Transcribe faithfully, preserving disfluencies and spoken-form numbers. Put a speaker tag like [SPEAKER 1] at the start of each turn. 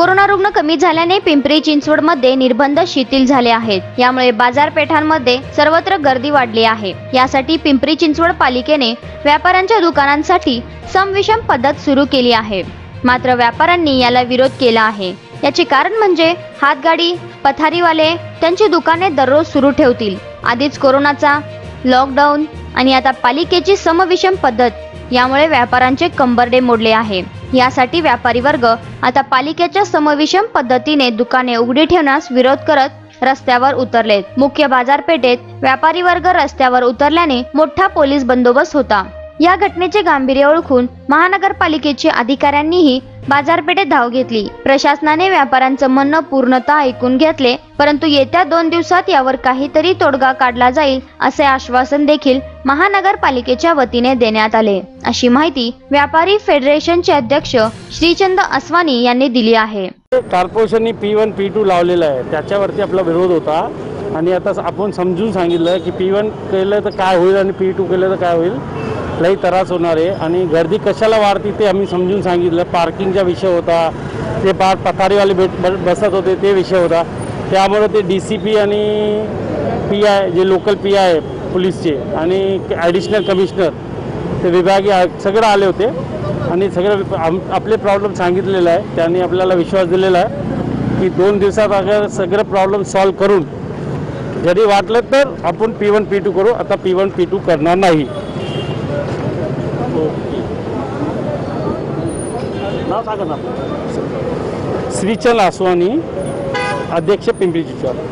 [SPEAKER 1] Corona रुग्ण कमी झाल्याने पिंपरी चिंचवडमध्ये निर्बंध शिथिल झाले आहेत। यामुळे बाजारपेठांमध्ये सर्वत्र गर्दी वाढली आहे। यासाठी पिंपरी चिंचवड पालिकेने व्यापाऱ्यांच्या दुकानांसाठी समविषम पद्धत सुरू केली आहे। मात्र व्यापाऱ्यांनी याला विरोध केला आहे। याचे कारण म्हणजे हातगाडी पथारीवाले त्यांची दुकाने दररोज सुरू ठेवतील। आधीच कोरोनाचा लॉकडाऊन आणि आता पालिकेची समविषम पद्धत यामुळे व्यापाऱ्यांचे कंबरडे मोडले आहे। यासाठी व्यापारी वर्ग आता पालिकेच्या समविषम पद्धतीने दुकाने उघडी ठेवण्यास विरोध करत रस्त्यावर उतरलेत। मुख्य बाजारपेठेत व्यापारी वर्ग रस्त्यावर उतरल्याने मोठा पोलीस बंदोबस्त होता। या घटनेचे गांभीर्य ओळखून महानगरपालिकेच्या अधिकाऱ्यांनीही बाजारपेठेत धाव घेतली। प्रशासनाने व्यापाऱ्यांचं म्हणणं पूर्णतः ऐकून घेतले, परंतु येत्या दोन दिवसात यावर काहीतरी तोडगा काढला जाईल असे आश्वासन देखील महानगरपालिकेच्या वतीने देण्यात आले, अशी माहिती व्यापारी फेडरेशनचे अध्यक्ष श्रीचंद असवानी यांनी दिली आहे।
[SPEAKER 2] कॉर्पोरेशनने पी वन पी टू लावलेला आहे, त्याच्यावरती आपला विरोध होता आणि आता आपण समजून सांगितलं की पी वन केलं तर काय होईल आणि पी टू केलं तर काय होईल, लई त्रास होणार आहे आणि गर्दी कशाला वाढते ते आम्ही समजून सांगितलं। पार्किंगचा विषय होता, ते पार पथारीवाले भेट बसत होते ते विषय होता। त्यामुळे ते डी सी पी आणि पी आय जे लोकल पी आय पोलीसचे आणि ॲडिशनल कमिशनर ते विभागीय आयुक्त सगळे आले होते आणि सगळं आपले प्रॉब्लेम सांगितलेला आहे। त्यांनी आपल्याला विश्वास दिलेला आहे की दोन दिवसात अगर सगळे प्रॉब्लेम सॉल्व करून जरी वाटलं तर आपण पी वन पी टू करू। आता पी वन पी टू करणार नाही। श्रीचंद असवानी, अध्यक्ष पिंपरी चिंचवड।